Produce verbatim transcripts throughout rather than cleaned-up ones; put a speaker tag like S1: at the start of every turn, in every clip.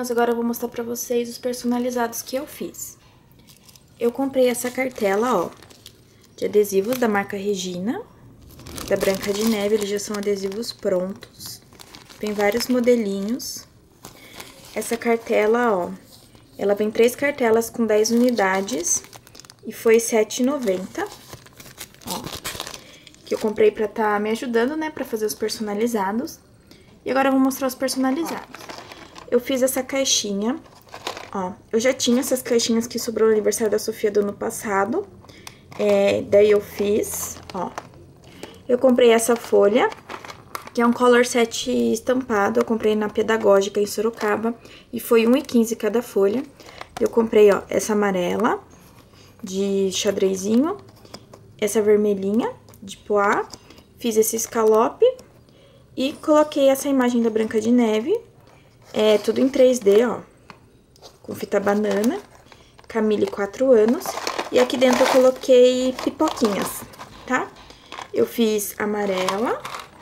S1: meninas, agora eu vou mostrar pra vocês os personalizados que eu fiz. Eu comprei essa cartela, ó, de adesivos da marca Regina, da Branca de Neve, eles já são adesivos prontos. Tem vários modelinhos. Essa cartela, ó, ela vem três cartelas com dez unidades e foi sete reais e noventa centavos, ó, que eu comprei pra tá me ajudando, né, pra fazer os personalizados. E agora eu vou mostrar os personalizados. Eu fiz essa caixinha, ó, eu já tinha essas caixinhas que sobrou no aniversário da Sofia do ano passado, é, daí eu fiz, ó, eu comprei essa folha, que é um color set estampado, eu comprei na Pedagógica em Sorocaba, e foi um real e quinze cada folha. Eu comprei, ó, essa amarela, de xadrezinho, essa vermelhinha, de poá, fiz esse escalope, e coloquei essa imagem da Branca de Neve, é tudo em três D, ó, com fita banana, Camille quatro anos, e aqui dentro eu coloquei pipoquinhas, tá? Eu fiz amarela,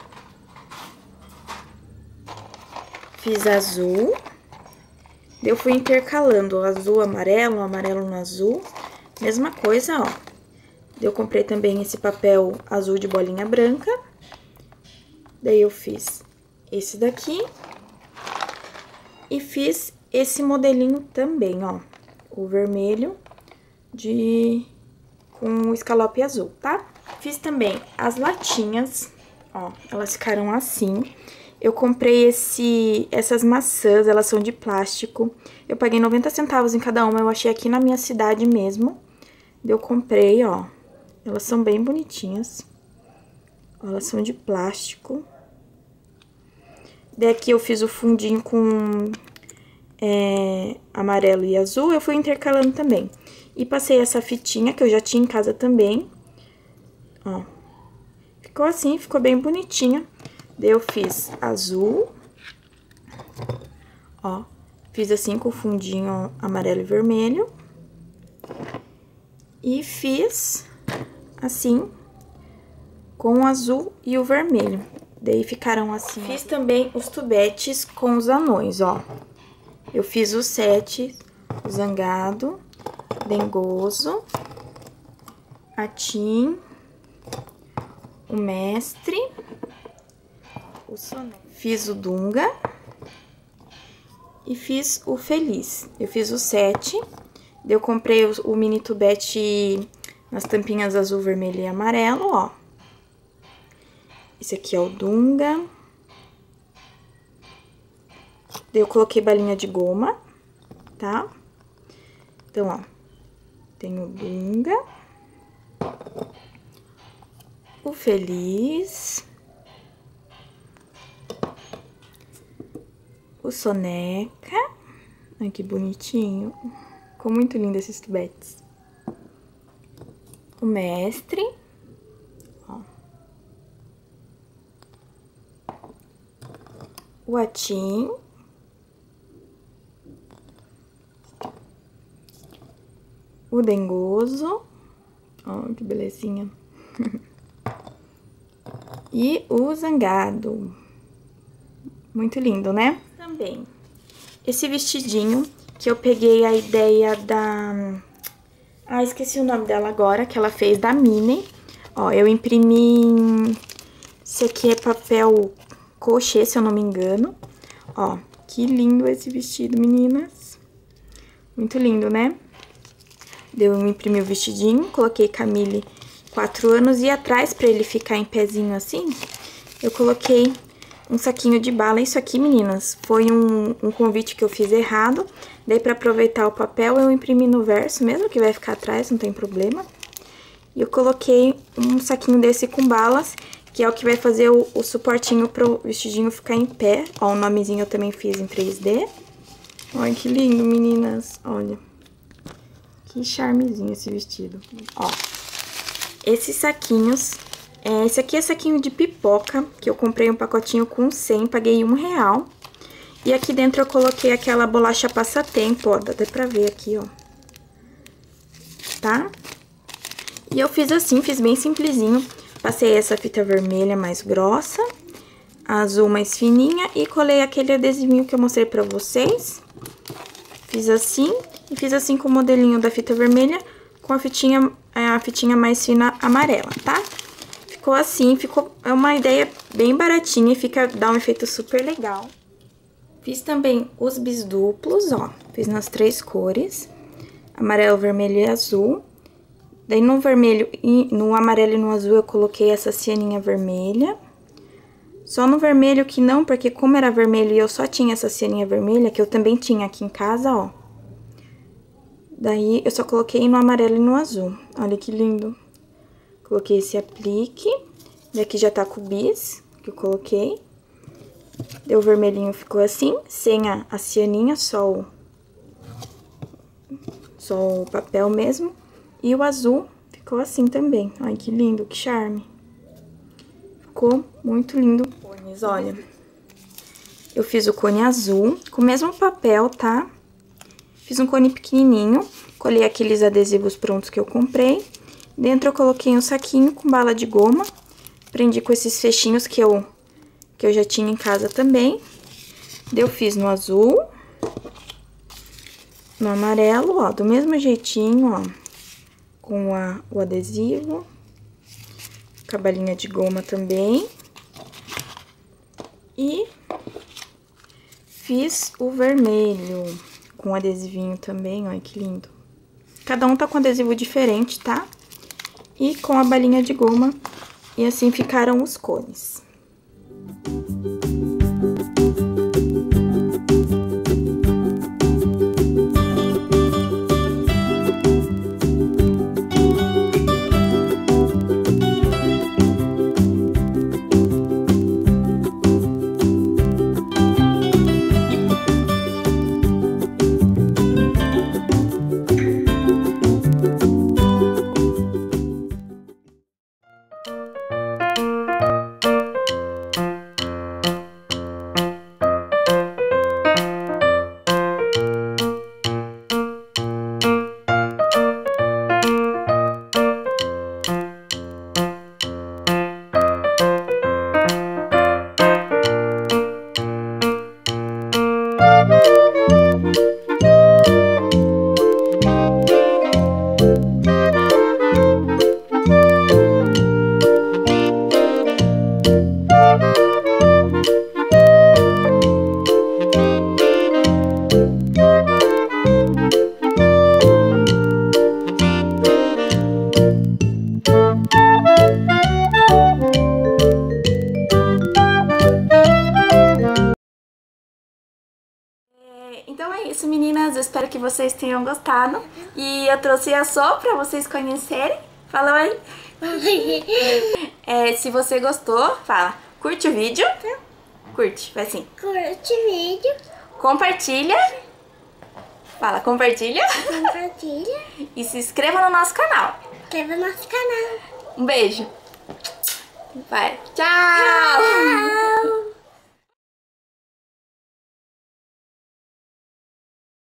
S1: fiz azul, eu fui intercalando o azul, amarelo, amarelo no azul, mesma coisa, ó. Eu comprei também esse papel azul de bolinha branca, daí eu fiz esse daqui. E fiz esse modelinho também, ó, o vermelho de com o escalope azul, tá? Fiz também as latinhas, ó, elas ficaram assim. Eu comprei esse, essas maçãs, elas são de plástico. Eu paguei noventa centavos em cada uma, eu achei aqui na minha cidade mesmo. Eu comprei, ó, elas são bem bonitinhas. Ó, elas são de plástico. Daqui eu fiz o fundinho com é, amarelo e azul, eu fui intercalando também. E passei essa fitinha que eu já tinha em casa também. Ó, ficou assim, ficou bem bonitinha. Daí eu fiz azul, ó, fiz assim com o fundinho amarelo e vermelho. E fiz assim com o azul e o vermelho. Daí ficaram assim. Fiz também os tubetes com os anões, ó. Eu fiz o sete, o zangado, dengoso, a Tim, o mestre, o soneca. Fiz o dunga e fiz o feliz. Eu fiz o sete, eu comprei o, o mini tubete nas tampinhas azul, vermelho e amarelo, ó. Esse aqui é o dunga. Eu coloquei balinha de goma, tá? Então, ó, tem o dunga, o feliz, o soneca. Ai, que bonitinho. Ficou muito lindo esses tubetes. O mestre. O atim, o dengoso, ó, que belezinha, e o zangado, muito lindo, né? Também, esse vestidinho que eu peguei a ideia da, ah, esqueci o nome dela agora, que ela fez da Minnie, ó, eu imprimi, esse aqui é papel crochê, se eu não me engano. Ó, que lindo esse vestido, meninas. Muito lindo, né? Eu imprimi o vestidinho, coloquei Camille quatro anos e atrás, pra ele ficar em pezinho assim, eu coloquei um saquinho de bala. Isso aqui, meninas, foi um, um convite que eu fiz errado. Daí, pra aproveitar o papel, eu imprimi no verso, mesmo que vai ficar atrás, não tem problema. E eu coloquei um saquinho desse com balas, que é o que vai fazer o, o suportinho pro vestidinho ficar em pé. Ó, o nomezinho eu também fiz em três D. Olha que lindo, meninas. Olha. Que charmezinho esse vestido. Ó, esses saquinhos. É, esse aqui é saquinho de pipoca, que eu comprei um pacotinho com cem, paguei um real. E aqui dentro eu coloquei aquela bolacha passatempo, ó. Dá até pra ver aqui, ó. Tá? E eu fiz assim, fiz bem simplesinho. Passei essa fita vermelha mais grossa, a azul mais fininha e colei aquele adesivinho que eu mostrei pra vocês. Fiz assim e fiz assim com o modelinho da fita vermelha com a fitinha, a fitinha mais fina amarela, tá? Ficou assim, ficou é uma ideia bem baratinha e fica, dá um efeito super legal. Fiz também os bis duplos, ó, fiz nas três cores, amarelo, vermelho e azul. Daí no vermelho, e no amarelo e no azul eu coloquei essa cianinha vermelha. Só no vermelho que não, porque como era vermelho e eu só tinha essa cianinha vermelha, que eu também tinha aqui em casa, ó. Daí eu só coloquei no amarelo e no azul, olha que lindo. Coloquei esse aplique, daqui já tá com o bis que eu coloquei. Daí o vermelhinho ficou assim, sem a, a cianinha, só o, só o papel mesmo. E o azul ficou assim também, olha que lindo, que charme. Ficou muito lindo. Cones, olha. Eu fiz o cone azul com o mesmo papel, tá? Fiz um cone pequenininho, colei aqueles adesivos prontos que eu comprei. Dentro eu coloquei um saquinho com bala de goma. Prendi com esses fechinhos que eu, que eu já tinha em casa também. Eu fiz no azul, no amarelo, ó, do mesmo jeitinho, ó. Com a, o adesivo. Com a balinha de goma também. E fiz o vermelho com o adesivinho também, olha que lindo. Cada um tá com adesivo diferente, tá? E com a balinha de goma. E assim ficaram os cones. Então é isso, meninas. Eu espero que vocês tenham gostado. E eu trouxe a Sô pra vocês conhecerem. Fala aí. É, se você gostou, fala. Curte o vídeo. Curte, vai assim.
S2: Curte o vídeo.
S1: Compartilha. Fala, compartilha.
S2: Compartilha.
S1: E se inscreva no nosso canal.
S2: Inscreva no nosso canal.
S1: Um beijo. Vai. Tchau.
S2: Tchau.